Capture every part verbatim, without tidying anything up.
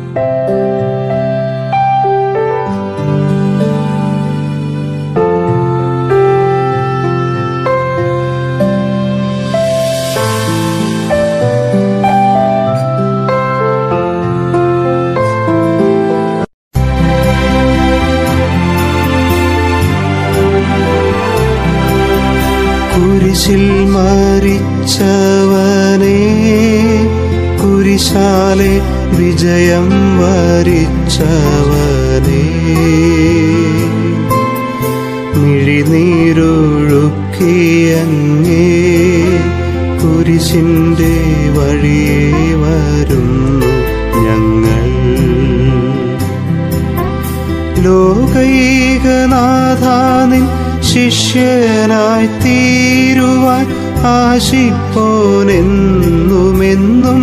കുരിശിൽ മരിച്ചവനെ, കുരിശാലെ വിജയം വരിച്ചവനെ, മിഴിനീരൊഴുക്കിയങ്ങേ കുരിശിൻ്റെ വഴിയേ വരുന്നു ഞങ്ങൾ. ലോകൈകനാഥാനിൻ ശിഷ്യനായി തീരുവാൻ ആശിപ്പോനെന്നുമെന്നും,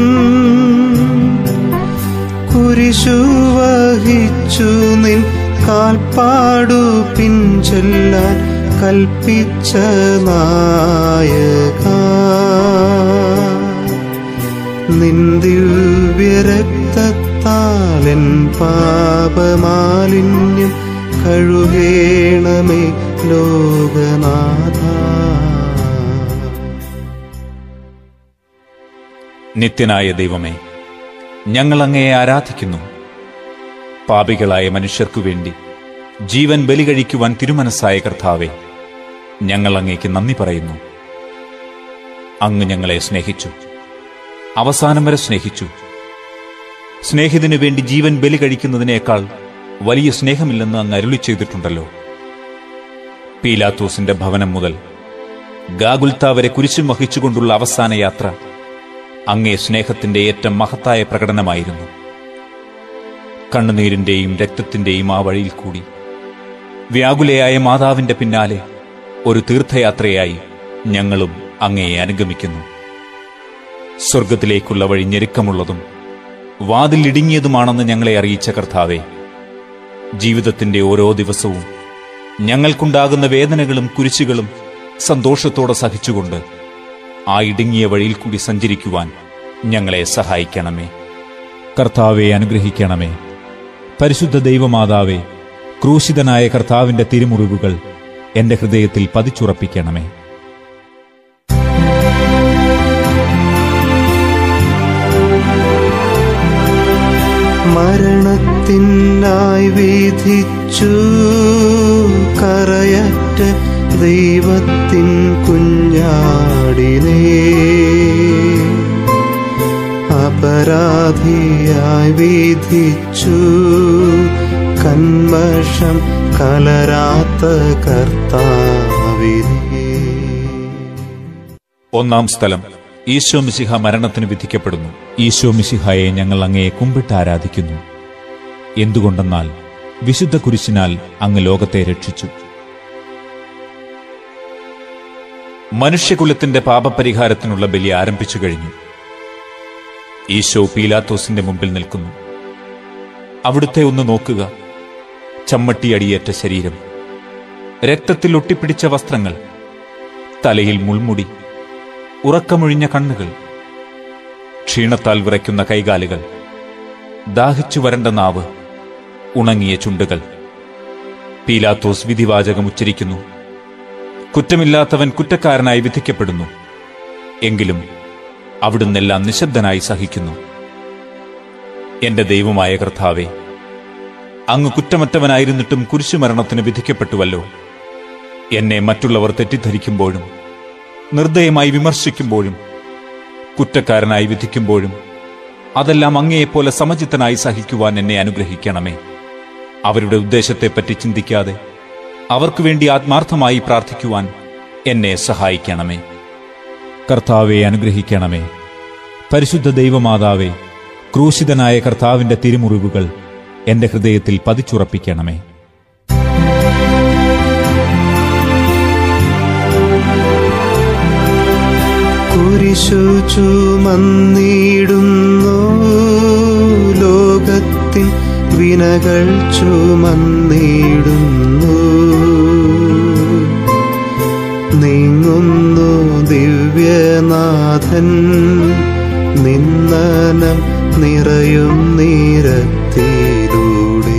കുരിശു വഹിച്ചു നിൻ കാൽപ്പാടു പിൻചെല്ലാൻ കൽപ്പിച്ച നായക, നിൻ ദിവ്യരക്തത്താലെൻ പാപമാലിന്യം കഴുകേണമേ ലോകനാഥ. നിത്യനായ ദൈവമേ, ഞങ്ങൾ അങ്ങയെ ആരാധിക്കുന്നു. പാപികളായ മനുഷ്യർക്കു വേണ്ടി ജീവൻ ബലി കഴിക്കുവാൻ തിരുമനസ്സായ കർത്താവേ, ഞങ്ങൾ അങ്ങേക്ക് നന്ദി പറയുന്നു. അങ്ങ് ഞങ്ങളെ സ്നേഹിച്ചു, അവസാനം വരെ സ്നേഹിച്ചു. സ്നേഹിതനു വേണ്ടി ജീവൻ ബലി കഴിക്കുന്നതിനേക്കാൾ വലിയ സ്നേഹമില്ലെന്ന് അങ്ങ് അരുളി ചെയ്തിട്ടുണ്ടല്ലോ. പീലാത്തോസിന്റെ ഭവനം മുതൽ ഗാഗുൽത്ത വരെ കുരിശും വഹിച്ചുകൊണ്ടുള്ള അവസാന യാത്ര അങ്ങേ സ്നേഹത്തിന്റെ ഏറ്റവും മഹത്തായ പ്രകടനമായിരുന്നു. കണ്ണുനീരിന്റെയും രക്തത്തിന്റെയും ആ വഴിയിൽ കൂടി വ്യാകുലയായ മാതാവിന്റെ പിന്നാലെ ഒരു തീർത്ഥയാത്രയായി ഞങ്ങളും അങ്ങയെ അനുഗമിക്കുന്നു. സ്വർഗത്തിലേക്കുള്ള വഴി ഞെരുക്കമുള്ളതും വാതിൽ ഇടുങ്ങിയതുമാണെന്ന് ഞങ്ങളെ അറിയിച്ച കർത്താവേ, ജീവിതത്തിന്റെ ഓരോ ദിവസവും ഞങ്ങൾക്കുണ്ടാകുന്ന വേദനകളും കുരിശുകളും സന്തോഷത്തോടെ സഹിച്ചുകൊണ്ട് ആ ഇടുങ്ങിയ വഴിയിൽ കൂടി സഞ്ചരിക്കുവാൻ ഞങ്ങളെ സഹായിക്കണമേ. കർത്താവെ അനുഗ്രഹിക്കണമേ. പരിശുദ്ധ ദൈവമാതാവേ, ക്രൂശിതനായ കർത്താവിന്റെ തിരുമുറിവുകൾ എന്റെ ഹൃദയത്തിൽ പതിച്ചുറപ്പിക്കണമേ. മരണത്തിനായി വിധിച്ചു കരയറ്റ ദൈവത്തിൻ കുഞ്ഞാടിനെ, അപരാധിയായി വിധിച്ചു കന്മഷം കലരാത്ത കർത്താവിനെ. ഒന്നാം സ്ഥലം, ഈശോ മിശിഹ മരണത്തിന് വിധിക്കപ്പെടുന്നു. ഈശോ മിശിഹായെ ഞങ്ങൾ അങ്ങയെ കുമ്പിട്ട് ആരാധിക്കുന്നു. എന്തുകൊണ്ടെന്നാൽ വിശുദ്ധ കുരിശിനാൽ അങ്ങ് ലോകത്തെ രക്ഷിച്ചു. മനുഷ്യകുലത്തിന്റെ പാപപരിഹാരത്തിനുള്ള ബലി ആരംഭിച്ചു കഴിഞ്ഞു. ഈശോ പീലാത്തോസിന്റെ മുമ്പിൽ നിൽക്കുന്നു. അവിടുത്തെ ഒന്ന് നോക്കുക. ചമ്മട്ടിയടിയേറ്റ ശരീരം, രക്തത്തിൽ ഒട്ടിപ്പിടിച്ച വസ്ത്രങ്ങൾ, തലയിൽ മുൾമുടി, ഉറക്കമൊഴിഞ്ഞ കണ്ണുകൾ, ക്ഷീണത്താൽ വിറയ്ക്കുന്ന കൈകാലുകൾ, ദാഹിച്ചു വരണ്ട നാവ്, ഉണങ്ങിയ ചുണ്ടുകൾ. പീലാത്തോസ് വിധിവാചകം ഉച്ചരിക്കുന്നു. കുറ്റമില്ലാത്തവൻ കുറ്റക്കാരനായി വിധിക്കപ്പെടുന്നു. എങ്കിലും അവിടുന്നെല്ലാം നിശബ്ദനായി സഹിക്കുന്നു. എന്റെ ദൈവമായ കർത്താവേ, അങ്ങ് കുറ്റമറ്റവനായിരുന്നിട്ടും കുരിശുമരണത്തിന് വിധിക്കപ്പെട്ടുവല്ലോ. എന്നെ മറ്റുള്ളവർ തെറ്റിദ്ധരിക്കുമ്പോഴും നിർദ്ദയമായി വിമർശിക്കുമ്പോഴും കുറ്റക്കാരനായി വിധിക്കുമ്പോഴും അതെല്ലാം അങ്ങയെപ്പോലെ സമചിത്തനായി സഹിക്കുവാൻ എന്നെ അനുഗ്രഹിക്കണമേ. അവരുടെ ഉദ്ദേശത്തെപ്പറ്റി ചിന്തിക്കാതെ അവർക്കു വേണ്ടി ആത്മാർത്ഥമായി പ്രാർത്ഥിക്കുവാൻ എന്നെ സഹായിക്കണമേ. കർത്താവെ അനുഗ്രഹിക്കണമേ. പരിശുദ്ധ ദൈവമാതാവേ, ക്രൂശിതനായ കർത്താവിന്റെ തിരുമുറിവുകൾ എന്റെ ഹൃദയത്തിൽ പതിച്ചുറപ്പിക്കണമേ. കുരിശു ചുമന്നിടുന്നു, ലോകത്തിൻ വിനകൾ ചുമന്നിടുന്നു. നീങ്ങുന്നു ദിവ്യനാഥൻ, നിന്ദനം നിറയും നീരത്തിലൂടെ.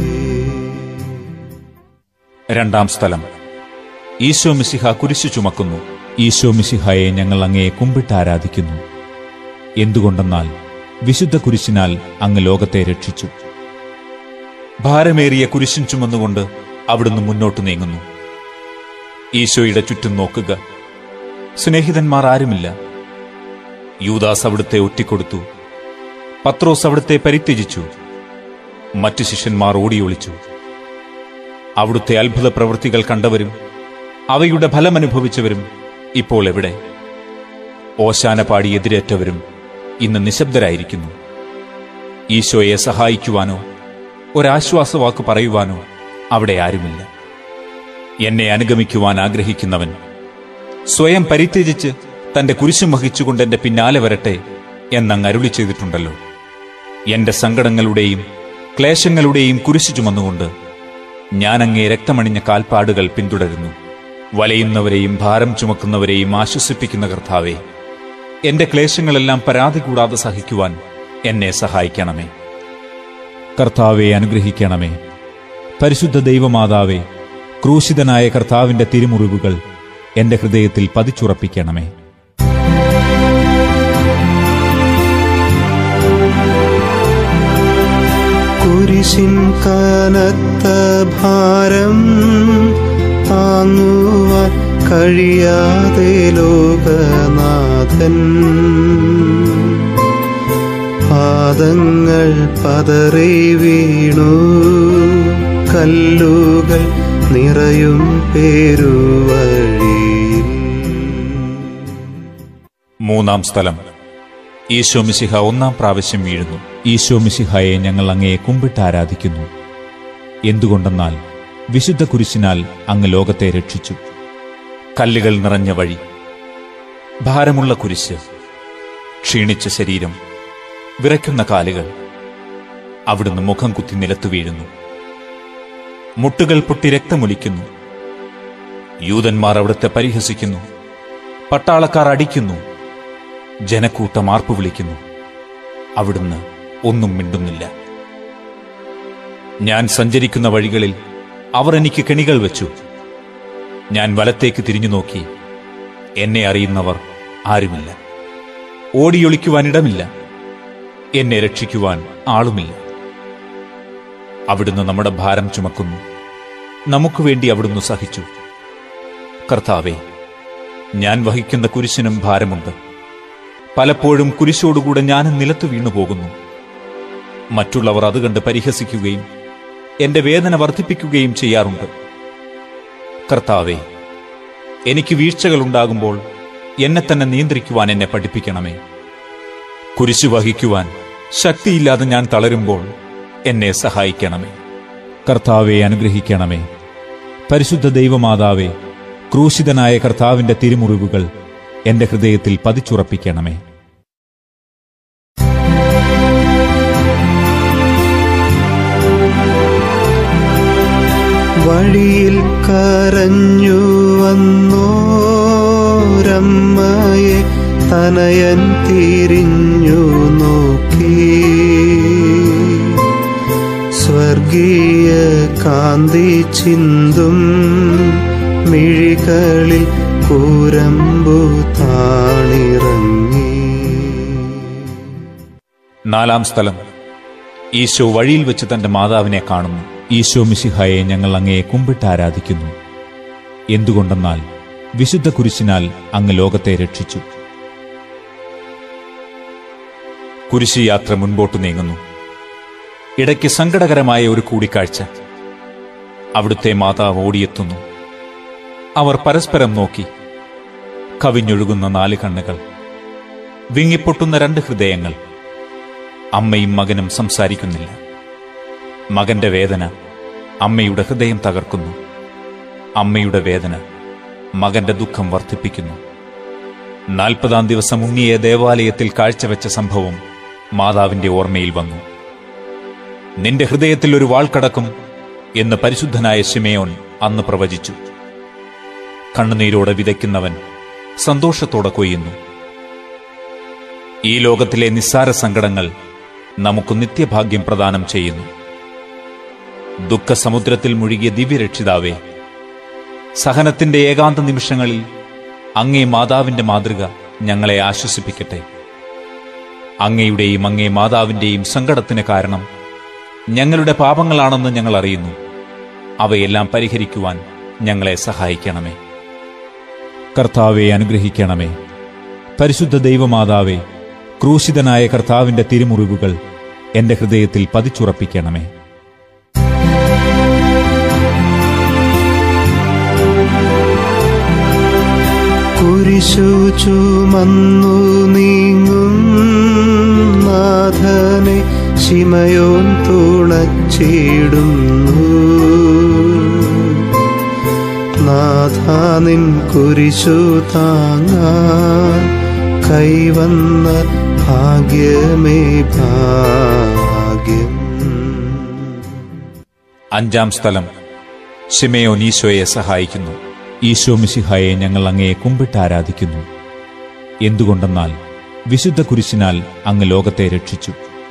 രണ്ടാം സ്ഥലം. ഈശോ മിശിഹ കുരിശു ചുമക്കുന്നു. ഈശോ മിശിഹായെ ഞങ്ങൾ അങ്ങയെ കുമ്പിട്ട് ആരാധിക്കുന്നു. എന്തുകൊണ്ടെന്നാൽ വിശുദ്ധ കുരിശിനാൽ അങ്ങ് ലോകത്തെ രക്ഷിച്ചു. ഭാരമേറിയ കുരിശിൻ ചുമന്നുകൊണ്ട് അവിടുന്ന് മുന്നോട്ട് നീങ്ങുന്നു. ഈശോയുടെ ചുറ്റും നോക്കുക. സ്നേഹിതന്മാർ ആരുമില്ല. യൂദാസ് അവിടുത്തെ ഒറ്റിക്കൊടുത്തു. പത്രോസ് അവിടുത്തെ പരിത്യജിച്ചു. മറ്റു ശിഷ്യന്മാർ ഓടിയൊളിച്ചു. അവിടുത്തെ അത്ഭുത പ്രവൃത്തികൾ കണ്ടവരും അവയുടെ ഫലമനുഭവിച്ചവരും ഇപ്പോൾ എവിടെ? ഓശാന പാടി എതിരേറ്റവരും ഇന്ന് നിശബ്ദരായിരിക്കുന്നു. ഈശോയെ സഹായിക്കുവാനോ ഒരാശ്വാസവാക്ക് പറയുവാനോ അവിടെ ആരുമില്ല. എന്നെ അനുഗമിക്കുവാൻ ആഗ്രഹിക്കുന്നവൻ സ്വയം പരിത്യജിച്ച് തന്റെ കുരിശും വഹിച്ചുകൊണ്ട് എന്റെ പിന്നാലെ വരട്ടെ എന്നങ്ങ് അരുളി ചെയ്തിട്ടുണ്ടല്ലോ. എന്റെ സങ്കടങ്ങളുടെയും ക്ലേശങ്ങളുടെയും കുരിശു ചുമന്നുകൊണ്ട് ഞാനങ്ങേ രക്തമണിഞ്ഞ കാൽപ്പാടുകൾ പിന്തുടരുന്നു. വലയുന്നവരെയും ഭാരം ചുമക്കുന്നവരെയും ആശ്വസിപ്പിക്കുന്ന കർത്താവേ, എന്റെ ക്ലേശങ്ങളെല്ലാം പരാതി കൂടാതെ സഹിക്കുവാൻ എന്നെ സഹായിക്കണമേ. കർത്താവെ അനുഗ്രഹിക്കണമേ. പരിശുദ്ധ ദൈവമാതാവേ, ക്രൂശിതനായ കർത്താവിന്റെ തിരുമുറിവുകൾ എന്റെ ഹൃദയത്തിൽ പതിച്ചുറപ്പിക്കണമേ. കുരിശിൻ കനത്ത ഭാരം താങ്ങുവാൻ കഴിയാതെ ലോകനാഥൻ പാദങ്ങൾ പതറി വീണു. കല്ലുകൾ നിറയും പേരുവഴിയിൽ. മൂന്നാം സ്ഥലം. ഈശോ മിശിഹ ഒന്നാം പ്രാവശ്യം വീഴുന്നു. ഈശോ മിശിഹായെ ഞങ്ങൾ അങ്ങയെ കുമ്പിട്ട് ആരാധിക്കുന്നു. എന്തുകൊണ്ടെന്നാൽ വിശുദ്ധ കുരിശിനാൽ അങ്ങ് ലോകത്തെ രക്ഷിച്ചു. കല്ലുകൾ നിറഞ്ഞ വഴി, ഭാരമുള്ള കുരിശ്, ക്ഷീണിച്ച ശരീരം, വിറയ്ക്കുന്ന കാലുകൾ. അവിടുന്ന് മുഖം കുത്തി നിലത്തു വീഴുന്നു. മുട്ടുകൾ പൊട്ടി രക്തമൊലിക്കുന്നു. യൂതന്മാർ അവിടുത്തെ പരിഹസിക്കുന്നു. പട്ടാളക്കാർ അടിക്കുന്നു. ജനക്കൂട്ടം ആർപ്പു വിളിക്കുന്നു. അവിടുന്ന് ഒന്നും മിണ്ടുന്നില്ല. ഞാൻ സഞ്ചരിക്കുന്ന വഴികളിൽ അവർ എനിക്ക് കെണികൾ വെച്ചു. ഞാൻ വലത്തേക്ക് തിരിഞ്ഞു നോക്കി. എന്നെ അറിയുന്നവർ ആരുമില്ല. ഓടിയൊളിക്കുവാനിടമില്ല. എന്നെ രക്ഷിക്കുവാൻ ആളുമില്ല. അവിടുന്ന് നമ്മുടെ ഭാരം ചുമക്കുന്നു. നമുക്ക് വേണ്ടി അവിടുന്ന് സഹിച്ചു. കർത്താവേ, ഞാൻ വഹിക്കുന്ന കുരിശിനും ഭാരമുണ്ട്. പലപ്പോഴും കുരിശോടുകൂടെ ഞാനും നിലത്തു വീണുപോകുന്നു. മറ്റുള്ളവർ അത് കണ്ട് പരിഹസിക്കുകയും എന്റെ വേദന വർദ്ധിപ്പിക്കുകയും ചെയ്യാറുണ്ട്. കർത്താവേ, എനിക്ക് വീഴ്ചകളുണ്ടാകുമ്പോൾ എന്നെ തന്നെ നിയന്ത്രിക്കുവാൻ എന്നെ പഠിപ്പിക്കണമേ. കുരിശു വഹിക്കുവാൻ ശക്തിയില്ലാതെ ഞാൻ തളരുമ്പോൾ എന്നെ സഹായിക്കണമേ. കർത്താവെ അനുഗ്രഹിക്കണമേ. പരിശുദ്ധ ദൈവമാതാവേ, ക്രൂശിതനായ കർത്താവിന്റെ തിരുമുറിവുകൾ എന്റെ ഹൃദയത്തിൽ പതിച്ചുറപ്പിക്കണമേ. വഴിയിൽ കരഞ്ഞു വന്നോരമ്മയെ തനയൻ തിരിഞ്ഞു നോക്കി. സ്വർഗീയ കാന്തി ചിന്തും മിഴികളിൽ കൂരമ്പു താണിറങ്ങി. നാലാം സ്ഥലം. ഈശോ വഴിയിൽ വെച്ച് തന്റെ മാതാവിനെ കാണുന്നു. ഈശോ മിശിഹായെ ഞങ്ങൾ അങ്ങയെ കുമ്പിട്ട് ആരാധിക്കുന്നു. എന്തുകൊണ്ടെന്നാൽ വിശുദ്ധ കുരിശിനാൽ അങ്ങ് ലോകത്തെ രക്ഷിച്ചു. കുരിശി യാത്ര മുൻപോട്ട് നീങ്ങുന്നു. ഇടയ്ക്ക് സങ്കടകരമായ ഒരു കൂടിക്കാഴ്ച. അവിടുത്തെ മാതാവ് ഓടിയെത്തുന്നു. അവർ പരസ്പരം നോക്കി. കവിഞ്ഞൊഴുകുന്ന നാല് കണ്ണുകൾ, വിങ്ങിപ്പൊട്ടുന്ന രണ്ട് ഹൃദയങ്ങൾ. അമ്മയും മകനും സംസാരിക്കുന്നില്ല. മകന്റെ വേദന അമ്മയുടെ ഹൃദയം തകർക്കുന്നു. അമ്മയുടെ വേദന മകന്റെ ദുഃഖം വർദ്ധിപ്പിക്കുന്നു. നാൽപ്പതാം ദിവസം ഉണ്ണിയെ ദേവാലയത്തിൽ കാഴ്ചവെച്ച സംഭവം മാതാവിന്റെ ഓർമ്മയിൽ വന്നു. നിന്റെ ഹൃദയത്തിൽ ഒരു വാൾ കടക്കും എന്ന് പരിശുദ്ധനായ ശിമയോൻ അന്ന് പ്രവചിച്ചു. കണ്ണുനീരോടെ വിതയ്ക്കുന്നവൻ സന്തോഷത്തോടെ കൊയ്യുന്നു. ഈ ലോകത്തിലെ നിസ്സാര സങ്കടങ്ങൾ നമുക്ക് നിത്യഭാഗ്യം പ്രദാനം ചെയ്യുന്നു. ദുഃഖസമുദ്രത്തിൽ മുഴുകിയ ദിവ്യരക്ഷിതാവേ, സഹനത്തിന്റെ ഏകാന്ത നിമിഷങ്ങളിൽ അങ്ങേ മാതാവിന്റെ മാതൃക ഞങ്ങളെ ആശ്വസിപ്പിക്കട്ടെ. അങ്ങയുടെയും അങ്ങേ മാതാവിന്റെയും സങ്കടത്തിന് കാരണം ഞങ്ങളുടെ പാപങ്ങളാണെന്ന് ഞങ്ങൾ അറിയുന്നു. അവയെല്ലാം പരിഹരിക്കുവാൻ ഞങ്ങളെ സഹായിക്കണമേ. കർത്താവെ അനുഗ്രഹിക്കണമേ. പരിശുദ്ധ ദൈവമാതാവേ, ക്രൂശിതനായ കർത്താവിന്റെ തിരുമുറിവുകൾ എന്റെ ഹൃദയത്തിൽ പതിച്ചുറപ്പിക്കണമേ. കുരിശു ചുമന്നു നീങ്ങും നാഥനെ ശിമയോൻ തുണച്ചിടുന്നു. നാഥാ നിൻ കുരിശു താങ്ങാൻ കൈവന്ന ഭാഗ്യമേ ഭാഗ്യം. അഞ്ചാം സ്ഥലം. ശിമയോൻ ഈശോയെ സഹായിക്കുന്നു. ഈശോ മിശിഹായെ ഞങ്ങൾ അങ്ങയെ കുമ്പിട്ട് ആരാധിക്കുന്നു. എന്തുകൊണ്ടെന്നാൽ വിശുദ്ധ കുരിശിനാൽ അങ്ങ് ലോകത്തെ രക്ഷിച്ചു.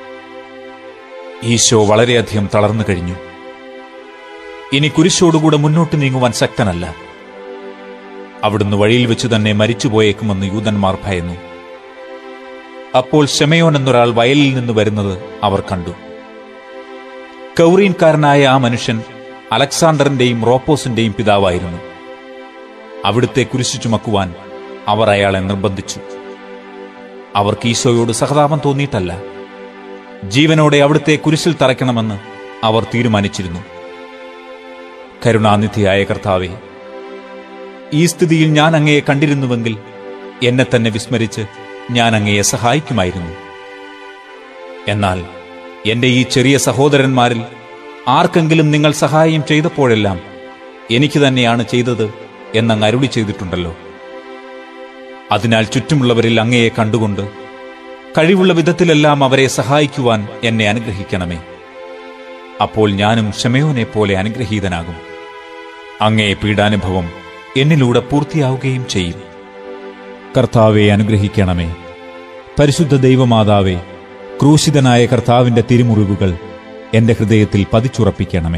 ഈശോ വളരെയധികം തളർന്നു കഴിഞ്ഞു. ഇനി കുരിശോടുകൂടെ മുന്നോട്ട് നീങ്ങുവാൻ ശക്തനല്ല. അവിടുന്ന് വഴിയിൽ വെച്ച് തന്നെ മരിച്ചുപോയേക്കുമെന്ന് യൂതന്മാർ ഭയന്നു. അപ്പോൾ ശിമയോൻ എന്നൊരാൾ വയലിൽ നിന്ന് വരുന്നത് അവർ കണ്ടു. കൗറീൻകാരനായ ആ മനുഷ്യൻ അലക്സാണ്ടറിന്റെയും റോപ്പോസിന്റെയും പിതാവായിരുന്നു. അവിടുത്തെ കുരിശു ചുമക്കുവാൻ അവർ അയാളെ നിർബന്ധിച്ചു. അവർക്ക് ഈശോയോട് സഹതാപം തോന്നിയിട്ടല്ല, ജീവനോടെ അവിടുത്തെ കുരിശിൽ തറയ്ക്കണമെന്ന് അവർ തീരുമാനിച്ചിരുന്നു. കരുണാനിധിയായ കർത്താവേ, ഈ സ്ഥിതിയിൽ ഞാൻ അങ്ങയെ കണ്ടിരുന്നുവെങ്കിൽ എന്നെ തന്നെ വിസ്മരിച്ച് ഞാൻ അങ്ങയെ സഹായിക്കുമായിരുന്നു. എന്നാൽ എന്റെ ഈ ചെറിയ സഹോദരന്മാരിൽ ആർക്കെങ്കിലും നിങ്ങൾ സഹായം ചെയ്തപ്പോഴെല്ലാം എനിക്ക് തന്നെയാണ് ചെയ്തത് എന്നങ്ങ് അരുളി ചെയ്തിട്ടുണ്ടല്ലോ. അതിനാൽ ചുറ്റുമുള്ളവരിൽ അങ്ങയെ കണ്ടുകൊണ്ട് കഴിവുള്ള വിധത്തിലെല്ലാം അവരെ സഹായിക്കുവാൻ എന്നെ അനുഗ്രഹിക്കണമേ. അപ്പോൾ ഞാനും ശിമയോനെ പോലെ അനുഗ്രഹീതനാകും. അങ്ങേ പീഡാനുഭവം എന്നിലൂടെ പൂർത്തിയാവുകയും ചെയ്യും. കർത്താവെ അനുഗ്രഹിക്കണമേ. പരിശുദ്ധ ദൈവമാതാവേ, ക്രൂശിതനായ കർത്താവിന്റെ തിരുമുറിവുകൾ എന്റെ ഹൃദയത്തിൽ പതിച്ചുറപ്പിക്കണമേ.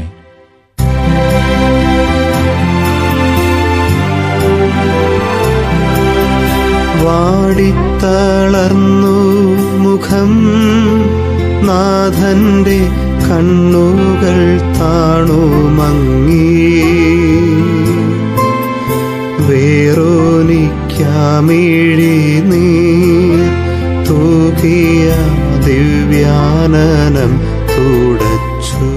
വാടിത്തളർന്നു മുഖം, നാഥന്റെ കണ്ണുകൾ താണു മങ്ങി. വേറോനിക്കാമിഴി നീർ തൂകിയ ദിവ്യാനനം തുടച്ചു.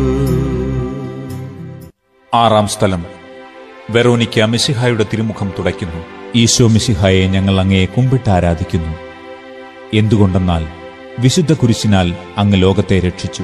ആറാം സ്ഥലം. വെറോനിക്ക മിശിഹായുടെ തിരുമുഖം തുടയ്ക്കുന്നു. ഈശോ മിശിഹായെ ഞങ്ങൾ അങ്ങയെ കുമ്പിട്ട് ആരാധിക്കുന്നു. എന്തുകൊണ്ടെന്നാൽ വിശുദ്ധ കുരിശിനാൽ അങ്ങ് ലോകത്തെ രക്ഷിച്ചു.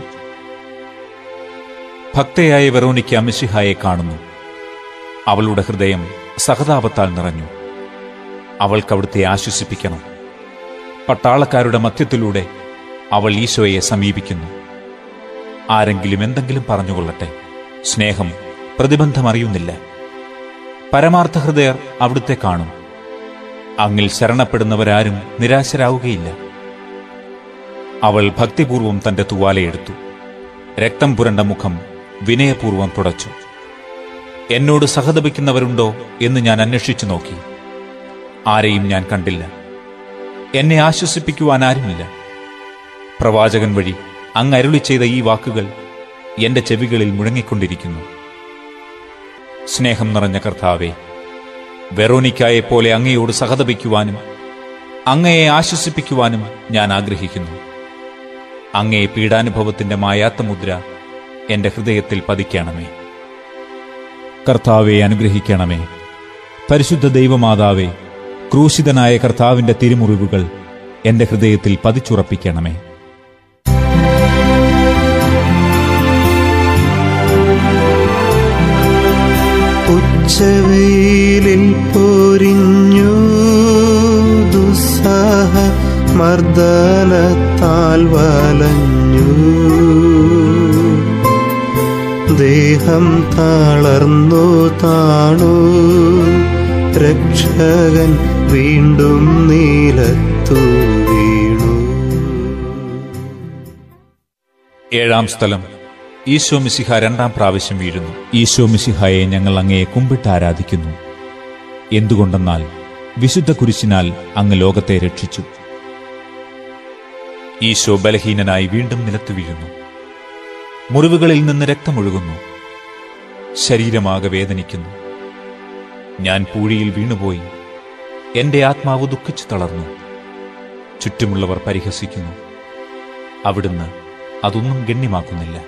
ഭക്തയായ വെറോനിക്ക മിശിഹായെ കാണുന്നു. അവളുടെ ഹൃദയം സഹതാപത്താൽ നിറഞ്ഞു. അവൾക്ക് അവിടുത്തെ ആശ്വസിപ്പിക്കണം. പട്ടാളക്കാരുടെ മധ്യത്തിലൂടെ അവൾ ഈശോയെ സമീപിക്കുന്നു. ആരെങ്കിലും എന്തെങ്കിലും പറഞ്ഞുകൊള്ളട്ടെ, സ്നേഹം പ്രതിബന്ധമറിയുന്നില്ല. പരമാർത്ഥ ഹൃദയർ അവിടുത്തെ കാണും. അങ്ങിൽ ശരണപ്പെടുന്നവരാരും നിരാശരാവുകയില്ല. അവൾ ഭക്തിപൂർവം തന്റെ തുവാലയെടുത്തു. രക്തം പുരണ്ട മുഖം വിനയപൂർവം തുടച്ചു. എന്നോട് സഹതപിക്കുന്നവരുണ്ടോ എന്ന് ഞാൻ അന്വേഷിച്ചു നോക്കി. ആരെയും ഞാൻ കണ്ടില്ല. എന്നെ ആശ്വസിപ്പിക്കുവാൻ ആരുമില്ല. പ്രവാചകൻ വഴി അങ്ങ് അരുളി ചെയ്ത ഈ വാക്കുകൾ എന്റെ ചെവികളിൽ മുഴങ്ങിക്കൊണ്ടിരിക്കുന്നു. സ്നേഹം നിറഞ്ഞ കർത്താവേ, വെറോനിക്കായെപ്പോലെ അങ്ങയോട് സഹതപിക്കുവാനും അങ്ങയെ ആശ്വസിപ്പിക്കുവാനും ഞാൻ ആഗ്രഹിക്കുന്നു. അങ്ങേ പീഡാനുഭവത്തിന്റെ മായാത്ത മുദ്ര എന്റെ ഹൃദയത്തിൽ പതിക്കണമേ. കർത്താവെ അനുഗ്രഹിക്കണമേ. പരിശുദ്ധ ദൈവമാതാവേ, ക്രൂശിതനായ കർത്താവിന്റെ തിരുമുറിവുകൾ എന്റെ ഹൃദയത്തിൽ പതിച്ചുറപ്പിക്കണമേ. ഉച്ചവെയിലിൽ പൊരിഞ്ഞു ദുസ്സഹ മർദ്ദനത്താൽ വലഞ്ഞു. ദേഹം തളർന്നു താണു. രക്ഷകൻ വീണ്ടും നീലത്തു വീണു. ഏഴാം സ്ഥലം. ഈശോ മിശിഹ രണ്ടാം പ്രാവശ്യം വീഴുന്നു. ഈശോ മിശിഹായെ ഞങ്ങൾ അങ്ങയെ കുമ്പിട്ട് ആരാധിക്കുന്നു. എന്തുകൊണ്ടെന്നാൽ വിശുദ്ധ കുരിശിനാൽ അങ്ങ് ലോകത്തെ രക്ഷിച്ചു. ഈശോ ബലഹീനനായി വീണ്ടും നിലത്തു വീഴുന്നു. മുറിവുകളിൽ നിന്ന് രക്തമൊഴുകുന്നു. ശരീരമാകെ വേദനിക്കുന്നു. ഞാൻ പൂഴിയിൽ വീണുപോയി. എന്റെ ആത്മാവ് ദുഃഖിച്ചു തളർന്നു. ചുറ്റുമുള്ളവർ പരിഹസിക്കുന്നു. അവിടുന്ന് അതൊന്നും ഗണ്യമാക്കുന്നില്ല.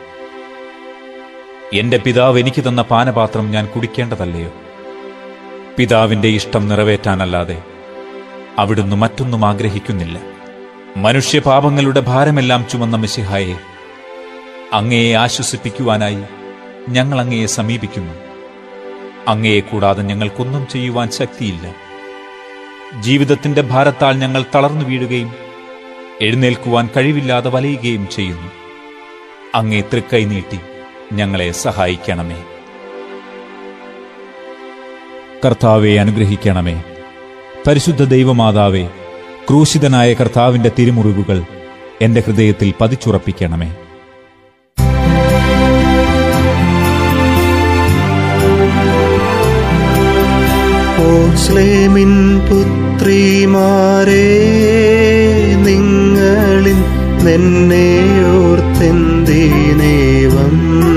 എന്റെ പിതാവ് എനിക്ക് തന്ന പാനപാത്രം ഞാൻ കുടിക്കേണ്ടതല്ലയോ? പിതാവിന്റെ ഇഷ്ടം നിറവേറ്റാനല്ലാതെ അവിടുന്ന് മറ്റൊന്നും ആഗ്രഹിക്കുന്നില്ല. മനുഷ്യപാപങ്ങളുടെ ഭാരമെല്ലാം ചുമന്ന മിശിഹായെ, അങ്ങയെ ആശ്വസിപ്പിക്കുവാനായി ഞങ്ങൾ അങ്ങയെ സമീപിക്കുന്നു. അങ്ങയെ കൂടാതെ ഞങ്ങൾക്കൊന്നും ചെയ്യുവാൻ ശക്തിയില്ല. ജീവിതത്തിന്റെ ഭാരത്താൽ ഞങ്ങൾ തളർന്നു വീഴുകയും എഴുന്നേൽക്കുവാൻ കഴിവില്ലാതെ വലയുകയും ചെയ്യുന്നു. അങ്ങേ തൃക്കൈ നീട്ടി ഞങ്ങളെ സഹായിക്കണമേ. കർത്താവെ അനുഗ്രഹിക്കണമേ. പരിശുദ്ധ ദൈവമാതാവേ, ക്രൂശിതനായ കർത്താവിന്റെ തിരുമുറിവുകൾ എന്റെ ഹൃദയത്തിൽ പതിച്ചുറപ്പിക്കണമേ. ഓർസ്ലേമിൻ പുത്രിമാരേ, നിങ്ങളിൽ നിന്നെ ഓർത്തെന്തിനേവം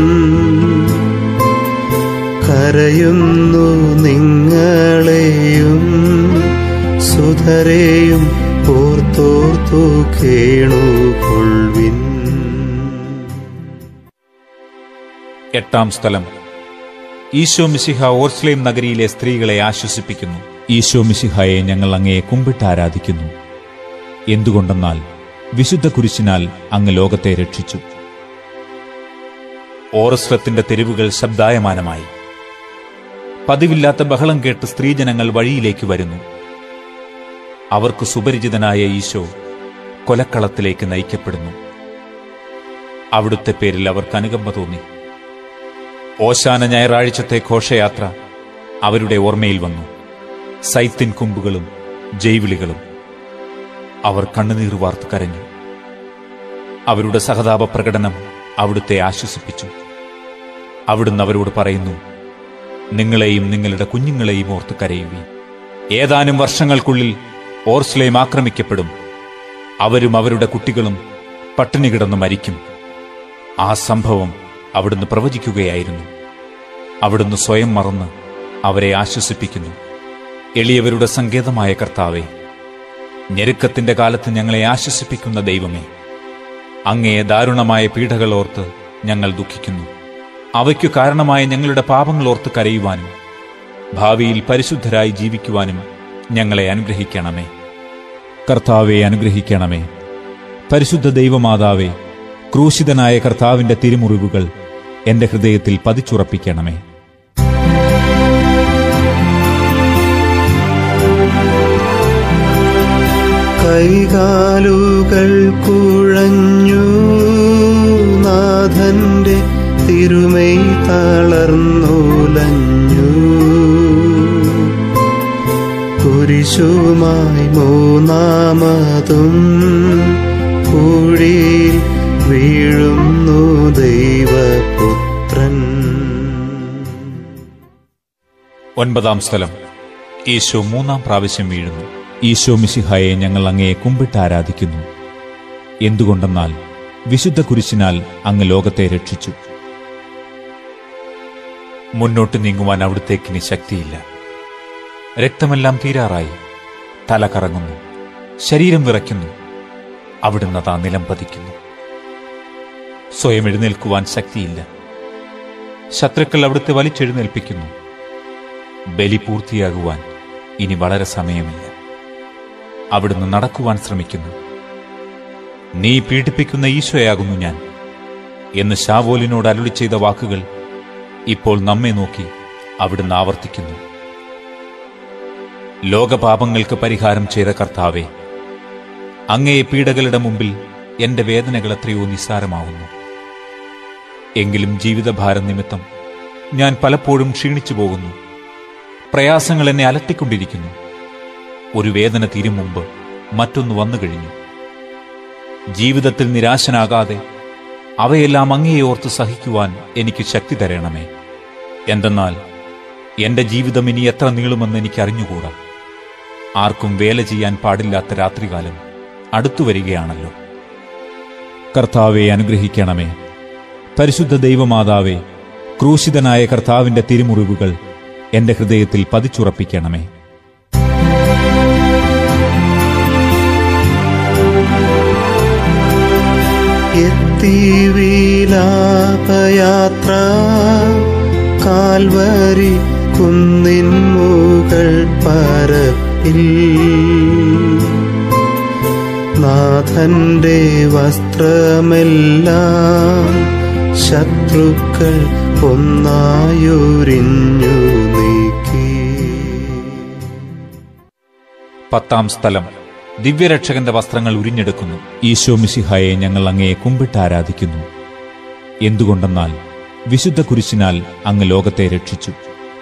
കരയുന്നു നിങ്ങളെയും സുധരെയും ഓർത്തോർത്തു കേണുകൊള്ളുവിൻ. എട്ടാം സ്ഥലം. ഈശോ മിശിഹ ഓർസ്ലേം നഗരിയിലെ സ്ത്രീകളെ ആശ്വസിപ്പിക്കുന്നു. ഈശോ മിശിഹായെ ഞങ്ങൾ അങ്ങയെ കുമ്പിട്ട് ആരാധിക്കുന്നു. എന്തുകൊണ്ടെന്നാൽ വിശുദ്ധ കുരിശിനാൽ അങ്ങ് ലോകത്തെ രക്ഷിച്ചു. ഓർസ്ലത്തിന്റെ തെരുവുകൾ ശബ്ദായമാനമായി. പതിവില്ലാത്ത ബഹളം കേട്ട് സ്ത്രീജനങ്ങൾ വഴിയിലേക്ക് വരുന്നു. അവർക്ക് സുപരിചിതനായ ഈശോ കൊലക്കളത്തിലേക്ക് നയിക്കപ്പെടുന്നു. അവിടുത്തെ പേരിൽ അവർക്ക് അനുകമ്പ തോന്നി. ഓശാന ഞായറാഴ്ചത്തെ ഘോഷയാത്ര അവരുടെ ഓർമ്മയിൽ വന്നു. സൈത്തിൻ കുമ്പുകളും ജൈവിളികളും. അവർ കണ്ണുനീർ വാർത്ത് കരഞ്ഞു. അവരുടെ സഹതാപ പ്രകടനം അവിടുത്തെ ആശ്വസിപ്പിച്ചു. അവിടുന്ന് അവരോട് പറയുന്നു, നിങ്ങളെയും നിങ്ങളുടെ കുഞ്ഞുങ്ങളെയും ഓർത്ത് കരയുവീൻ. ഏതാനും വർഷങ്ങൾക്കുള്ളിൽ ഓർസ്ലേം ആക്രമിക്കപ്പെടും. അവരും അവരുടെ കുട്ടികളും പട്ടിണി കിടന്ന് മരിക്കും. ആ സംഭവം അവിടുന്ന് പ്രവചിക്കുകയായിരുന്നു. അവിടുന്ന് സ്വയം മറന്ന് അവരെ ആശ്വസിപ്പിക്കുന്നു. എളിയവരുടെ സങ്കേതമായ കർത്താവേ, ഞെരുക്കത്തിന്റെ കാലത്ത് ഞങ്ങളെ ആശ്വസിപ്പിക്കുന്ന ദൈവമേ, അങ്ങേ ദാരുണമായ പീഡകൾ ഓർത്ത് ഞങ്ങൾ ദുഃഖിക്കുന്നു. അവയ്ക്കു കാരണമായ ഞങ്ങളുടെ പാപങ്ങൾ ഓർത്ത് കരയുവാനും ഭാവിയിൽ പരിശുദ്ധരായി ജീവിക്കുവാനും ഞങ്ങളെ അനുഗ്രഹിക്കണമേ. കർത്താവെ അനുഗ്രഹിക്കണമേ. പരിശുദ്ധ ദൈവമാതാവേ, ക്രൂശിതനായ കർത്താവിന്റെ തിരുമുറിവുകൾ എന്റെ ഹൃദയത്തിൽ പതിച്ചുറപ്പിക്കണമേ. കൈകാലുകൾ കുഴഞ്ഞു നാഥന്റെ തിരുമൈ തളർന്നുലഞ്ഞു. കുരിശുമായി മൂന്നാമതും കുഴിയിൽ വീഴുന്നു ദൈവപുത്രൻ. ഒൻപതാം സ്ഥലം. ഈശോ മൂന്നാം പ്രാവശ്യം വീഴുന്നു. ഈശോ മിശിഹായെ ഞങ്ങൾ അങ്ങയെ കുമ്പിട്ട് ആരാധിക്കുന്നു. എന്തുകൊണ്ടെന്നാൽ വിശുദ്ധ കുരിശിനാൽ അങ്ങ് ലോകത്തെ രക്ഷിച്ചു. മുന്നോട്ട് നീങ്ങുവാൻ അവിടുത്തേക്കിനി ശക്തിയില്ല. രക്തമെല്ലാം തീരാറായി. തല കറങ്ങുന്നു. ശരീരം വിറയ്ക്കുന്നു. അവിടുന്ന് താ നിലം പതിക്കുന്നു. സ്വയം എഴുന്നേൽക്കുവാൻ ശക്തിയില്ല. ശത്രുക്കൾ അവിടുത്തെ വലിച്ചെഴുന്നേൽപ്പിക്കുന്നു. ബലി പൂർത്തിയാകുവാൻ ഇനി വളരെ സമയമില്ല. അവിടുന്ന് നടക്കുവാൻ ശ്രമിക്കുന്നു. നീ പീഡിപ്പിക്കുന്ന ഈശോയാകുന്നു ഞാൻ എന്ന് ശാവോലിനോട് അരുളി ചെയ്ത വാക്കുകൾ ഇപ്പോൾ നമ്മെ നോക്കി അവിടുന്ന് ആവർത്തിക്കുന്നു. ലോകപാപങ്ങൾക്ക് പരിഹാരം ചെയ്ത കർത്താവേ, അങ്ങേ പീഡകളുടെ മുമ്പിൽ എന്റെ വേദനകൾ എത്രയോ നിസ്സാരമാവുന്നു. എങ്കിലും ജീവിതഭാരം നിമിത്തം ഞാൻ പലപ്പോഴും ക്ഷീണിച്ചു പോകുന്നു. പ്രയാസങ്ങൾ എന്നെ അലട്ടിക്കൊണ്ടിരിക്കുന്നു. ഒരു വേദന തീരും മുമ്പ് മറ്റൊന്ന് വന്നു കഴിഞ്ഞു. ജീവിതത്തിൽ നിരാശനാകാതെ അവയെല്ലാം അങ്ങയെ ഓർത്ത് സഹിക്കുവാൻ എനിക്ക് ശക്തി തരണമേ. എന്തെന്നാൽ എന്റെ ജീവിതം ഇനി എത്ര നീളുമെന്ന് എനിക്ക് അറിഞ്ഞുകൂടാ. ആർക്കും വേല ചെയ്യാൻ പാടില്ലാത്ത രാത്രികാലം അടുത്തു വരികയാണല്ലോ. കർത്താവെ അനുഗ്രഹിക്കണമേ. പരിശുദ്ധ ദൈവമാതാവേ, ക്രൂശിതനായ കർത്താവിന്റെ തിരുമുറിവുകൾ എന്റെ ഹൃദയത്തിൽ പതിച്ചുറപ്പിക്കണമേ. എത്തി വിലാപയാത്ര കാൽവരി കുന്നിൻ മുകൾ പരപ്പിൽ, നാഥന്റെ വസ്ത്രമെല്ലാം ശത്രുക്കൾ ഒന്നായുരിഞ്ഞു നീക്കി. പത്താം സ്ഥലം. ദിവ്യരക്ഷകന്റെ വസ്ത്രങ്ങൾ ഉരിഞ്ഞെടുക്കുന്നു. ഈശോ മിശിഹായെ ഞങ്ങൾ അങ്ങയെ കുമ്പിട്ട് ആരാധിക്കുന്നു. എന്തുകൊണ്ടെന്നാൽ വിശുദ്ധ കുരിശിനാൽ അങ്ങ് ലോകത്തെ രക്ഷിച്ചു.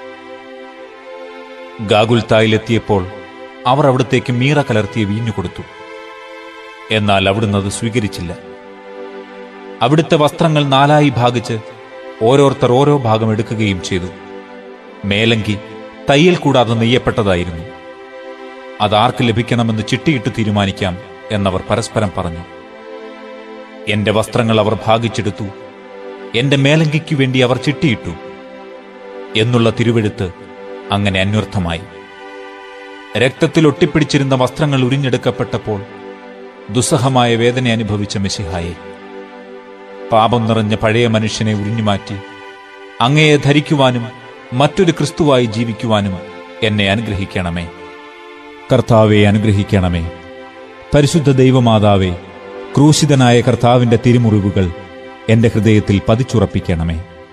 ഗാഗുൽത്തായിലെത്തിയപ്പോൾ അവർ അവിടത്തേക്ക് മീറ കലർത്തിയ വീഞ്ഞു കൊടുത്തു. എന്നാൽ അവിടുന്ന് അത് സ്വീകരിച്ചില്ല. അവിടുത്തെ വസ്ത്രങ്ങൾ നാലായി ഭാഗിച്ച് ഓരോരുത്തർ ഓരോ ഭാഗം എടുക്കുകയും ചെയ്തു. മേലങ്കി തയ്യൽ കൂടാതെ നെയ്യപ്പെട്ടതായിരുന്നു. അതാർക്ക് ലഭിക്കണമെന്ന് ചിട്ടിയിട്ട് തീരുമാനിക്കാം എന്നവർ പരസ്പരം പറഞ്ഞു. എന്റെ വസ്ത്രങ്ങൾ അവർ ഭാഗിച്ചെടുത്തു, എന്റെ മേലങ്കിക്കു വേണ്ടി അവർ ചിട്ടിയിട്ടു എന്നുള്ള തിരുവെഴുത്ത് അങ്ങനെ അന്വർത്ഥമായി. രക്തത്തിൽ ഒട്ടിപ്പിടിച്ചിരുന്ന വസ്ത്രങ്ങൾ ഉരിഞ്ഞെടുക്കപ്പെട്ടപ്പോൾ ദുസ്സഹമായ വേദന അനുഭവിച്ച മിശിഹായെ, പാപം നിറഞ്ഞ പഴയ മനുഷ്യനെ ഉരിഞ്ഞുമാറ്റി അങ്ങയെ ധരിക്കുവാനും മറ്റൊരു ക്രിസ്തുവായി ജീവിക്കുവാനും എന്നെ അനുഗ്രഹിക്കണമേ. കർത്താവെ അനുഗ്രഹിക്കണമേ. പരിശുദ്ധ ദൈവമാതാവേ, ക്രൂശിതനായ കർത്താവിന്റെ തിരുമുറിവുകൾ എന്റെ ഹൃദയത്തിൽ പതിച്ചുറപ്പിക്കണമേ.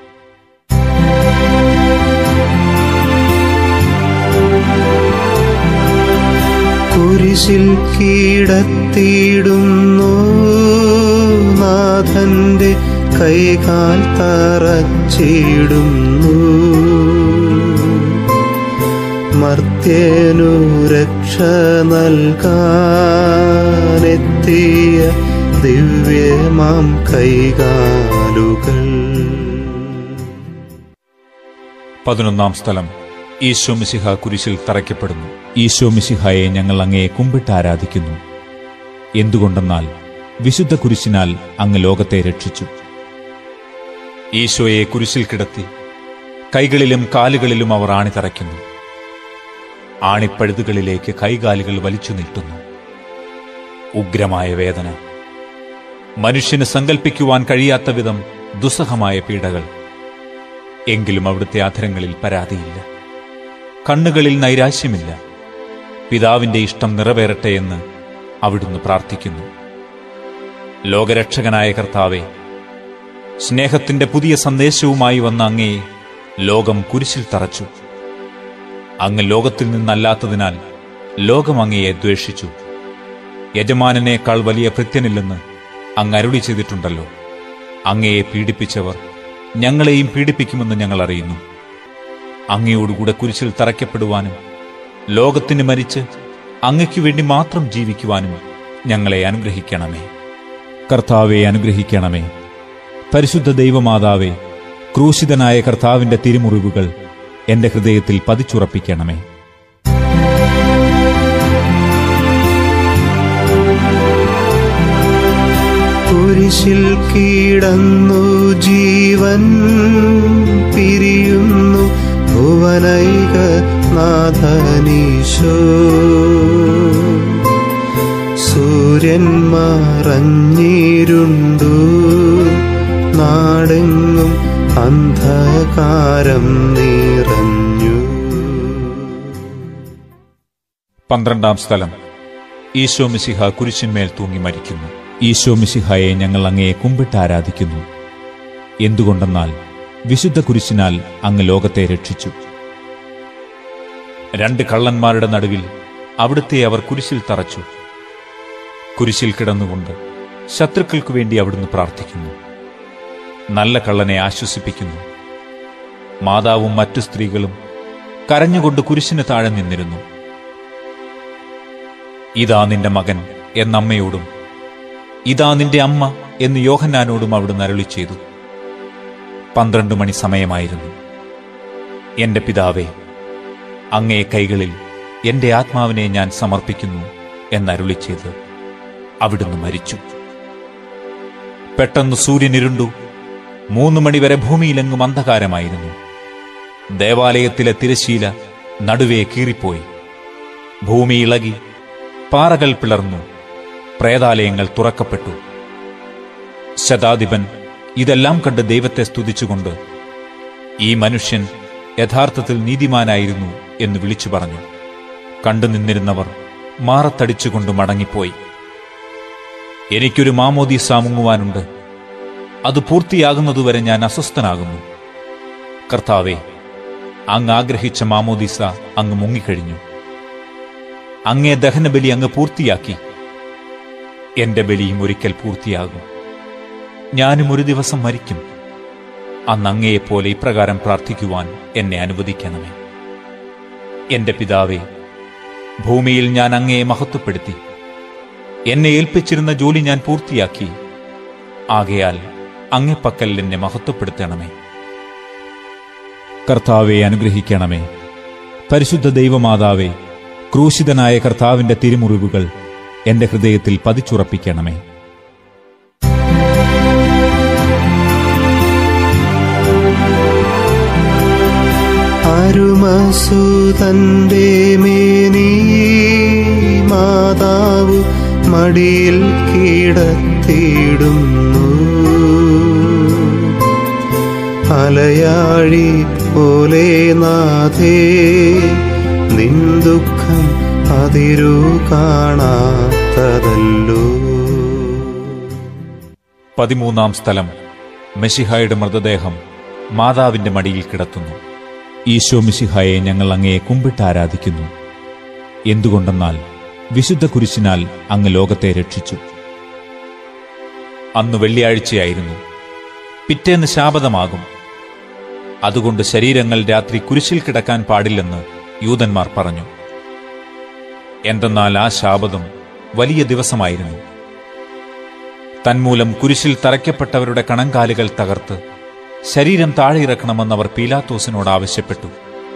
കുരിശിൽ കീടത്തിയിടുന്നു നാഥന്റെ കൈകാൽ തറച്ചിടുന്നു. മർത്യനു രക്ഷ നൽകാനെത്തിയ ദിവ്യമാം കൈകാലുകൾ. പതിനൊന്നാം സ്ഥലം. ഈശോ മിശിഹ കുരിശിൽ തറയ്ക്കപ്പെടുന്നു. ഈശോ മിശിഹായെ ഞങ്ങൾ അങ്ങയെ കുമ്പിട്ട് ആരാധിക്കുന്നു. എന്തുകൊണ്ടെന്നാൽ വിശുദ്ധ കുരിശിനാൽ അങ്ങ് ലോകത്തെ രക്ഷിച്ചു. ഈശോയെ കുരിശിൽ കിടത്തി കൈകളിലും കാലുകളിലും അവർ ആണി തറയ്ക്കുന്നു. ആണിപ്പഴുതുകളിലേക്ക് കൈകാലുകൾ വലിച്ചു നീട്ടുന്നു. ഉഗ്രമായ വേദന, മനുഷ്യന് സങ്കൽപ്പിക്കുവാൻ കഴിയാത്ത വിധം ദുസ്സഹമായ പീഡകൾ. എങ്കിലും അവിടുത്തെ അധരങ്ങളിൽ പരാതിയില്ല, കണ്ണുകളിൽ നൈരാശ്യമില്ല. പിതാവിന്റെ ഇഷ്ടം നിറവേറട്ടെ എന്ന് അവിടുന്ന് പ്രാർത്ഥിക്കുന്നു. ലോകരക്ഷകനായ കർത്താവെ, സ്നേഹത്തിന്റെ പുതിയ സന്ദേശവുമായി വന്ന അങ്ങയെ ലോകം കുരിശിൽ തറച്ചു. അങ്ങ് ലോകത്തിൽ നിന്നല്ലാത്തതിനാൽ ലോകം അങ്ങയെ ദ്വേഷിച്ചു. യജമാനനേക്കാൾ വലിയ ഭൃത്യനില്ലെന്ന് അങ്ങ് അരുളി ചെയ്തിട്ടുണ്ടല്ലോ. അങ്ങയെ പീഡിപ്പിച്ചവർ ഞങ്ങളെയും പീഡിപ്പിക്കുമെന്ന് ഞങ്ങൾ അറിയുന്നു. അങ്ങയോടുകൂടെ കുരിശിൽ തറയ്ക്കപ്പെടുവാനും ലോകത്തിന് മരിച്ച് അങ്ങയ്ക്കു വേണ്ടി മാത്രം ജീവിക്കുവാനും ഞങ്ങളെ അനുഗ്രഹിക്കണമേ. കർത്താവെ അനുഗ്രഹിക്കണമേ. പരിശുദ്ധ ദൈവമാതാവേ, ക്രൂശിതനായ കർത്താവിന്റെ തിരുമുറിവുകൾ എന്റെ ഹൃദയത്തിൽ പതിച്ചുറപ്പിക്കണമേ. കുരിശിൽ കീടന്നു ജീവൻ പിരിയുന്നു ഭുവനൈക നാഥനീശോ. സൂര്യൻ മറഞ്ഞിരുണ്ടു, നാടെങ്ങും അന്ധകാരം നിറഞ്ഞു. പന്ത്രണ്ടാം സ്ഥലം. ഈശോ മിശിഹ കുരിശിന്മേൽ തൂങ്ങി മരിക്കുന്നു. ഈശോ മിശിഹായെ ഞങ്ങൾ അങ്ങയെ കുമ്പിട്ട് ആരാധിക്കുന്നു. എന്തുകൊണ്ടെന്നാൽ വിശുദ്ധ കുരിശിനാൽ അങ്ങ് ലോകത്തെ രക്ഷിച്ചു. രണ്ട് കള്ളന്മാരുടെ നടുവിൽ അവിടുത്തെ അവർ കുരിശിൽ തറച്ചു. കുരിശിൽ കിടന്നുകൊണ്ട് ശത്രുക്കൾക്കു വേണ്ടി അവിടുന്ന് പ്രാർത്ഥിക്കുന്നു. നല്ല കള്ളനെ ആശ്വസിപ്പിക്കുന്നു. മാതാവും മറ്റു സ്ത്രീകളും കരഞ്ഞുകൊണ്ട് കുരിശിന് താഴെ നിന്നിരുന്നു. ഇതാ നിന്റെ മകൻ എന്നമ്മയോടും ഇതാ നിന്റെ അമ്മ എന്ന് യോഹന്നാനോടും അവിടുന്ന് അരുളി ചെയ്തു. പന്ത്രണ്ട് മണി സമയമായിരുന്നു. എന്റെ പിതാവേ, അങ്ങേ കൈകളിൽ എന്റെ ആത്മാവിനെ ഞാൻ സമർപ്പിക്കുന്നു എന്നരുളി ചെയ്ത് അവിടുന്ന് മരിച്ചു. പെട്ടെന്ന് സൂര്യനിരുണ്ടു. മൂന്ന് മണിവരെ ഭൂമിയിലെങ്ങും അന്ധകാരമായിരുന്നു. ദേവാലയത്തിലെ തിരശ്ശീല നടുവേ കീറിപ്പോയി. ഭൂമി ഇളകി, പാറകൾ പിളർന്നു, പ്രേതാലയങ്ങൾ തുറക്കപ്പെട്ടു. ശതാധിപൻ ഇതെല്ലാം കണ്ട് ദൈവത്തെ സ്തുതിച്ചുകൊണ്ട്, ഈ മനുഷ്യൻ യഥാർത്ഥത്തിൽ നീതിമാനായിരുന്നു എന്ന് വിളിച്ചു പറഞ്ഞു. കണ്ടു നിന്നിരുന്നവർ മാറത്തടിച്ചുകൊണ്ട് മടങ്ങിപ്പോയി. എനിക്കൊരു മാമോദീസ മുങ്ങുവാനുണ്ട്. അത് പൂർത്തിയാകുന്നതുവരെ ഞാൻ അസ്വസ്ഥനാകുന്നു. കർത്താവേ, അങ്ങ് ആഗ്രഹിച്ച മാമോദീസ അങ്ങ് മുങ്ങിക്കഴിഞ്ഞു. അങ്ങേ ദഹനബലി അങ്ങ് പൂർത്തിയാക്കി. എന്റെ ബലിയും ഒരിക്കൽ പൂർത്തിയാകും. ഞാനും ഒരു ദിവസം മരിക്കും. അന്ന് അങ്ങയെപ്പോലെ ഇപ്രകാരം പ്രാർത്ഥിക്കുവാൻ എന്നെ അനുവദിക്കണമേ. എന്റെ പിതാവേ, ഭൂമിയിൽ ഞാൻ അങ്ങയെ മഹത്വപ്പെടുത്തി. എന്നെ ഏൽപ്പിച്ചിരുന്ന ജോലി ഞാൻ പൂർത്തിയാക്കി. ആകയാൽ അങ്ങേപ്പക്കൽ എന്നെ മഹത്വപ്പെടുത്തണമേ. കർത്താവെ അനുഗ്രഹിക്കണമേ. പരിശുദ്ധ ദൈവമാതാവേ, ക്രൂശിതനായ കർത്താവിന്റെ തിരുമുറിവുകൾ എന്റെ ഹൃദയത്തിൽ പതിച്ചുറപ്പിക്കണമേ. അരുമസുതന്റെ മേനി മാതാവ് മടിയിൽ കിടത്തിയിടുന്നു. അലയാഴി പോലെ നാഥേ, നിൻ ദുഃഖം അതിരു കാണാത്തതല്ലോ. പതിമൂന്നാം സ്ഥലം. മെശിഹായുടെ മൃതദേഹം മാതാവിന്റെ മടിയിൽ കിടത്തുന്നു. ഈശോ മിശിഹായെ ഞങ്ങൾ അങ്ങയെ കുമ്പിട്ട് ആരാധിക്കുന്നു. എന്തുകൊണ്ടെന്നാൽ വിശുദ്ധ കുരിശിനാൽ അങ്ങ് ലോകത്തെ രക്ഷിച്ചു. അന്ന് വെള്ളിയാഴ്ചയായിരുന്നു. പിറ്റേന്ന് ശാബതമാകും. അതുകൊണ്ട് ശരീരങ്ങൾ രാത്രി കുരിശിൽ കിടക്കാൻ പാടില്ലെന്ന് യൂദന്മാർ പറഞ്ഞു. എന്തെന്നാൽ ആ ശാബതം വലിയ ദിവസമായിരുന്നു. തന്മൂലം കുരിശിൽ തറയ്ക്കപ്പെട്ടവരുടെ കണങ്കാലുകൾ തകർത്ത് ശരീരം താഴെയിറക്കണമെന്നവർ പീലാത്തോസിനോട് ആവശ്യപ്പെട്ടു.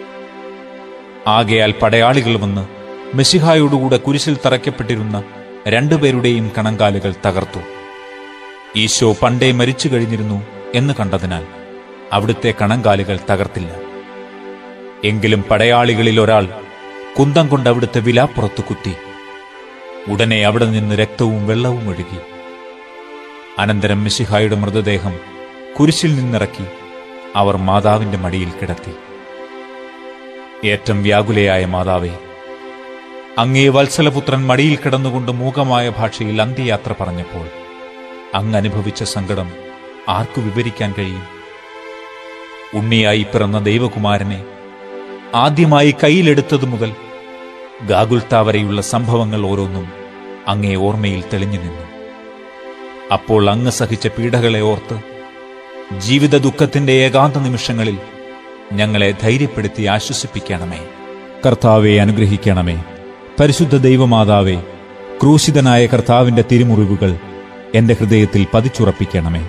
ആകയാൽ പടയാളികൾ വന്ന് മെശിഹായോടുകൂടെ കുരിശിൽ തറയ്ക്കപ്പെട്ടിരുന്ന രണ്ടുപേരുടെയും കണങ്കാലുകൾ തകർത്തു. ഈശോ പണ്ടേ മരിച്ചു കഴിഞ്ഞിരുന്നു എന്ന് കണ്ടതിനാൽ അവിടുത്തെ കണങ്കാലുകൾ തകർത്തില്ല. എങ്കിലും പടയാളികളിൽ ഒരാൾ കുന്തം കൊണ്ട് അവിടുത്തെ വിലാപ്പുറത്ത് കുത്തി. ഉടനെ അവിടെ നിന്ന് രക്തവും വെള്ളവും ഒഴുകി. അനന്തരം മിശിഹായുടെ മൃതദേഹം കുരിശിൽ നിന്നിറക്കി അവർ മാതാവിന്റെ മടിയിൽ കിടത്തി. ഏറ്റം വ്യാകുലയായ മാതാവേ, അങ്ങേ വത്സലപുത്രൻ മടിയിൽ കിടന്നുകൊണ്ട് മൂകമായ ഭാഷയിൽ അന്ത്യയാത്ര പറഞ്ഞപ്പോൾ അങ്ങ് അനുഭവിച്ച സങ്കടം ആർക്കു വിവരിക്കാൻ കഴിയും? ഉണ്ണിയായി പിറന്ന ദൈവകുമാരനെ ആദ്യമായി കയ്യിലെടുത്തതു മുതൽ ഗാഗുൽത്ത വരെയുള്ള സംഭവങ്ങൾ ഓരോന്നും അങ്ങേ ഓർമ്മയിൽ തെളിഞ്ഞു നിന്നു. അപ്പോൾ അങ്ങ് സഹിച്ച പീഡകളെ ഓർത്ത് ജീവിത ദുഃഖത്തിന്റെ ഏകാന്ത നിമിഷങ്ങളിൽ ഞങ്ങളെ ധൈര്യപ്പെടുത്തി ആശ്വസിപ്പിക്കണമേ. കർത്താവെ അനുഗ്രഹിക്കണമേ. പരിശുദ്ധ ദൈവമാതാവേ, ക്രൂശിതനായ കർത്താവിന്റെ തിരുമുറിവുകൾ എന്റെ ഹൃദയത്തിൽ പതിച്ചുറപ്പിക്കണമേ.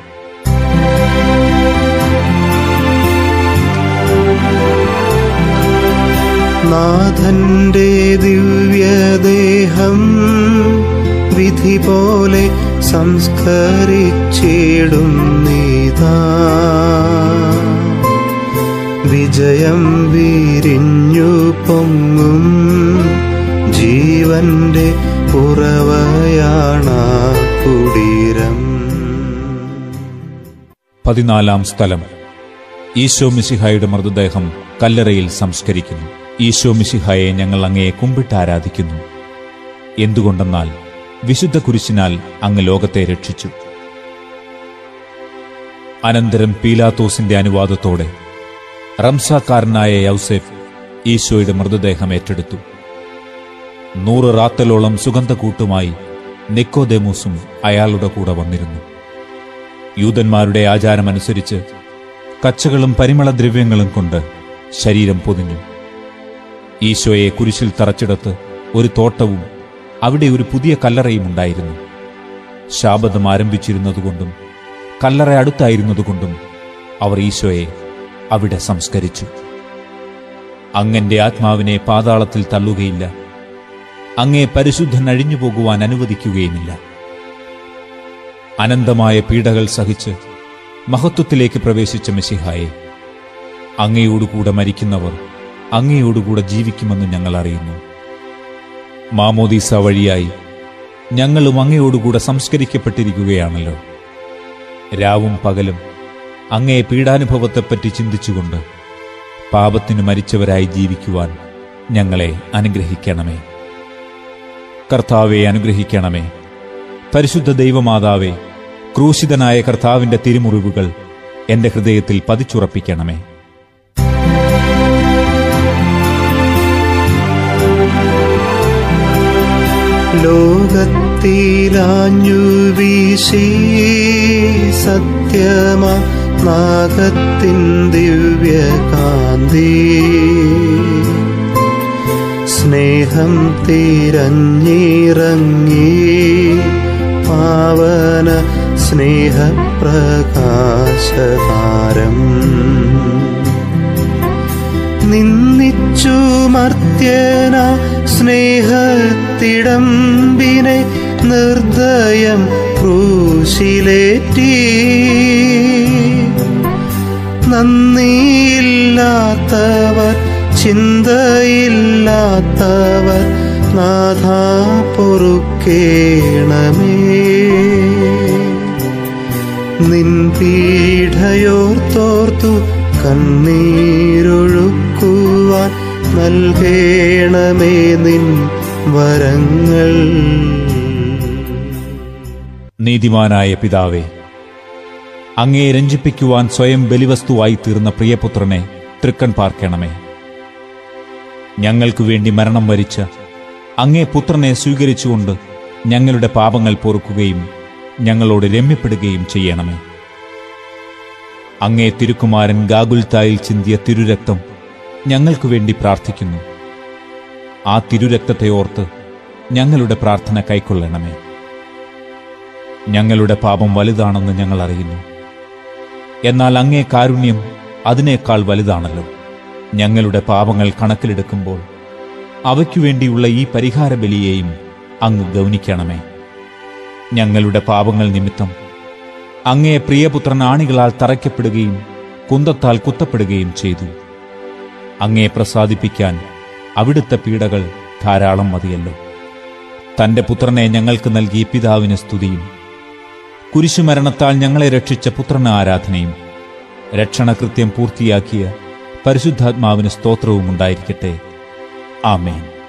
നാഥന്റെ ദിവ്യദേഹം വിധി പോലെ സംസ്കരിച്ചിടുന്നീതാ. വിജയം വിരിഞ്ഞു പൊങ്ങും ജീവന്റെ ഉറവയാണ കുടീരം. പതിനാലാം സ്ഥലം. ഈശോ മിശിഹായുടെ മൃതദേഹം കല്ലറയിൽ സംസ്കരിക്കുന്നു. ഈശോ മിശിഹായെ ഞങ്ങൾ അങ്ങയെ കുമ്പിട്ട് ആരാധിക്കുന്നു. എന്തുകൊണ്ടെന്നാൽ വിശുദ്ധ കുരിശിനാൽ അങ്ങ് ലോകത്തെ രക്ഷിച്ചു. അനന്തരം പീലാത്തോസിന്റെ അനുവാദത്തോടെ റംസാക്കാരനായ യൗസേഫ് ഈശോയുടെ മൃതദേഹം ഏറ്റെടുത്തു. നൂറ് റാത്തലോളം സുഗന്ധക്കൂട്ടുമായി നിക്കോദേമോസും അയാളുടെ കൂടെ വന്നിരുന്നു. യൂദന്മാരുടെ ആചാരമനുസരിച്ച് കച്ചകളും പരിമളദ്രവ്യങ്ങളും കൊണ്ട് ശരീരം പൊതിഞ്ഞു. ഈശോയെ കുരിശിൽ തറച്ചിടത്ത് ഒരു തോട്ടവും അവിടെ ഒരു പുതിയ കല്ലറയും ഉണ്ടായിരുന്നു. ശാബദം ആരംഭിച്ചിരുന്നതുകൊണ്ടും കല്ലറ അടുത്തായിരുന്നതുകൊണ്ടും അവർ ഈശോയെ അവിടെ സംസ്കരിച്ചു. അങ്ങന്റെ ആത്മാവിനെ പാതാളത്തിൽ തള്ളുകയില്ല, അങ്ങേ പരിശുദ്ധൻ അഴിഞ്ഞു പോകുവാൻ അനുവദിക്കുകയുമില്ല. അനന്തമായ പീഡകൾ സഹിച്ച് മഹത്വത്തിലേക്ക് പ്രവേശിച്ച മെശിഹായെ, അങ്ങയോടുകൂടെ മരിക്കുന്നവർ അങ്ങയോടുകൂടെ ജീവിക്കുമെന്ന് ഞങ്ങൾ അറിയുന്നു. മാമോദീസ വഴിയായി ഞങ്ങളും അങ്ങയോടുകൂടെ സംസ്കരിക്കപ്പെട്ടിരിക്കുകയാണല്ലോ. രാവും പകലും അങ്ങേ പീഡാനുഭവത്തെപ്പറ്റി ചിന്തിച്ചുകൊണ്ട് പാപത്തിനു മരിച്ചവരായി ജീവിക്കുവാൻ ഞങ്ങളെ അനുഗ്രഹിക്കണമേ. കർത്താവെ, അനുഗ്രഹിക്കണമേ. പരിശുദ്ധ ദൈവമാതാവേ, ക്രൂശിതനായ കർത്താവിന്റെ തിരുമുറിവുകൾ എന്റെ ഹൃദയത്തിൽ പതിച്ചുറപ്പിക്കണമേ. ലോകത്തിലാഞ്ഞു വീശി സത്യമാ നാഗത്തിൻ ദിവ്യകാന്തി, സ്നേഹം തിരഞ്ഞിറങ്ങി പാവന സ്നേഹപ്രകാശതാരം, നിന്നിച്ചു മർത്യന സ്നേഹത്തിടമ്പിനെ നിർദ്ദയം ക്രൂശിലേറ്റി, നന്ദിയില്ലാത്തവർ ചിന്തയില്ലാത്തവർ നാഥാ പൊറുക്കേണമേ. നിൻ പീഡയോർത്തോർത്തു കണ്ണീരൊഴുക്കുവാൻ നൽകേണമേ നിൻ വരങ്ങൾ. നീതിമാനായ പിതാവേ, അങ്ങയെ രഞ്ജിപ്പിക്കുവാൻ സ്വയം ബലിവസ്തുവായി തീർന്ന പ്രിയപുത്രനെ തൃക്കൺ പാർക്കണമേ. ഞങ്ങൾക്കു വേണ്ടി മരണം വരിച്ച അങ്ങേ പുത്രനെ സ്വീകരിച്ചുകൊണ്ട് ഞങ്ങളുടെ പാപങ്ങൾ പൊറുക്കുകയും ഞങ്ങളോട് രമ്യപ്പെടുകയും ചെയ്യണമേ. അങ്ങേ തിരുക്കുമാരൻ ഗാഗുൽത്തായിൽ ചിന്തിയ തിരുരക്തം ഞങ്ങൾക്കു വേണ്ടി പ്രാർത്ഥിക്കുന്നു. ആ തിരുരക്തത്തെ ഓർത്ത് ഞങ്ങളുടെ പ്രാർത്ഥന കൈക്കൊള്ളണമേ. ഞങ്ങളുടെ പാപം വലുതാണെന്ന് ഞങ്ങൾ അറിയുന്നു, എന്നാൽ അങ്ങേ കാരുണ്യം അതിനേക്കാൾ വലുതാണല്ലോ. ഞങ്ങളുടെ പാപങ്ങൾ കണക്കിലെടുക്കുമ്പോൾ അവയ്ക്കു വേണ്ടിയുള്ള ഈ പരിഹാര ബലിയെയും അങ്ങ് ഗൗനിക്കണമേ. ഞങ്ങളുടെ പാപങ്ങൾ നിമിത്തം അങ്ങേ പ്രിയപുത്രൻ ആണികളാൽ തറയ്ക്കപ്പെടുകയും കുന്തത്താൽ കുത്തപ്പെടുകയും ചെയ്തു. അങ്ങേ പ്രസാദിപ്പിക്കാൻ അവിടുത്തെ പീഡകൾ ധാരാളം മതിയല്ലോ. തന്റെ പുത്രനെ ഞങ്ങൾക്ക് നൽകിയ പിതാവിന് സ്തുതിയും കുരിശുമരണത്താൽ ഞങ്ങളെ രക്ഷിച്ച പുത്രന് ആരാധനയും രക്ഷണകൃത്യം പൂർത്തിയാക്കിയ പരിശുദ്ധാത്മാവിന് സ്തോത്രവും ഉണ്ടായിരിക്കട്ടെ. ആമേൻ.